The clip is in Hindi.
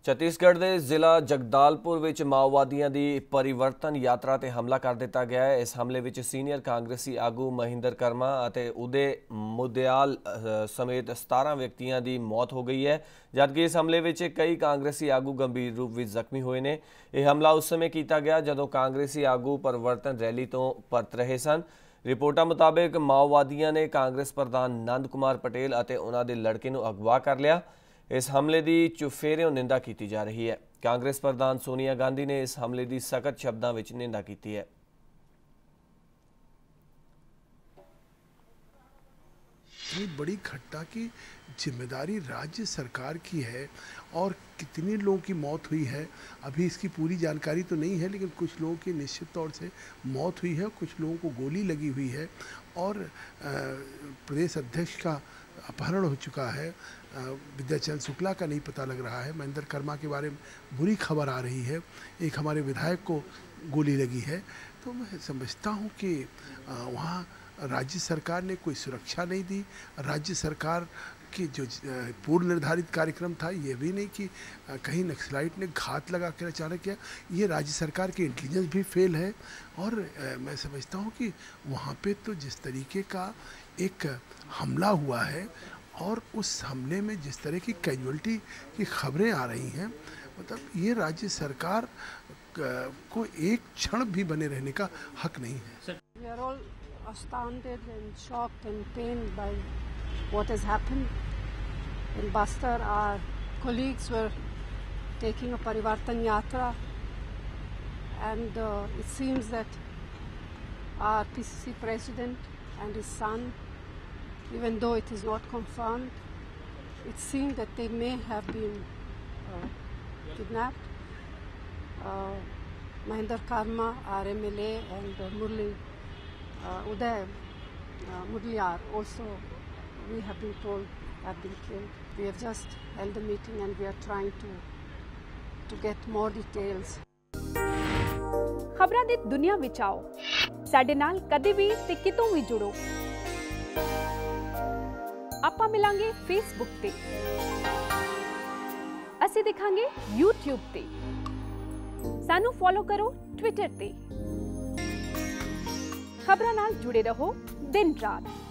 छत्तीसगढ़ के जिला जगदालपुर विच माओवादियों की परिवर्तन यात्रा ते हमला कर दिता गया है। इस हमले विच सीनियर कांग्रेसी आगू महिंदर कर्मा और उदय मुदयाल समेत 17 व्यक्तियों की मौत हो गई है, जबकि इस हमले विच कई कांग्रेसी आगू गंभीर रूप में जख्मी हुए ने। यह हमला उस समय किया गया जदों कांग्रेसी आगू परिवर्तन रैली तो परत रहे सन। रिपोर्टां मुताबिक माओवादियों ने कांग्रेस प्रधान नंद कुमार पटेल और उन्होंने लड़के को अगवा कर लिया। इस हमले की चुफेरियों निंदा की जा रही है। कांग्रेस प्रधान सोनिया गांधी ने इस हमले की सख्त शब्दों में निंदा की है। इतनी बड़ी घटना की जिम्मेदारी राज्य सरकार की है और कितने लोगों की मौत हुई है अभी इसकी पूरी जानकारी तो नहीं है, लेकिन कुछ लोगों की निश्चित तौर से मौत हुई है, कुछ लोगों को गोली लगी हुई है और प्रदेश अध्यक्ष का अपहरण हो चुका है। विद्याचरण शुक्ला का नहीं पता लग रहा है। महिंदर कर्मा के बारे में बुरी खबर आ रही है, एक हमारे विधायक को गोली लगी है। तो मैं समझता हूँ कि वहाँ राज्य सरकार ने कोई सुरक्षा नहीं दी। राज्य सरकार की जो पूर्व निर्धारित कार्यक्रम था, ये भी नहीं कि कहीं नक्सलाइट ने घात लगा कर अचानक किया। ये राज्य सरकार की इंटेलिजेंस भी फेल है। और मैं समझता हूँ कि वहाँ पे तो जिस तरीके का एक हमला हुआ है और उस हमले में जिस तरह की कैजुअल्टी की खबरें आ रही हैं, मतलब ये राज्य सरकार को एक क्षण भी बने रहने का हक नहीं है। We are all astounded and shocked and pained by what has happened in Bastar. Our colleagues were taking a Parivartan Yatra, and it seems that our PCC president and his son, even though it is not confirmed, it seems that they may have been kidnapped. Mahinder Karma, our MLA, and Uday Mudliar also, we have been told, have been killed. We have just held a meeting and we are trying to get more details. खबरां दी दुनिया विच आओ, साडे नाल कदे भी ते कितों भी जुड़ो। आपां मिलांगे फेसबुक ते, असीं दिखांगे यूट्यूब ते, सानू फॉलो करो ट्विटर ते। खबरां नाल जुड़े रहो दिन रात।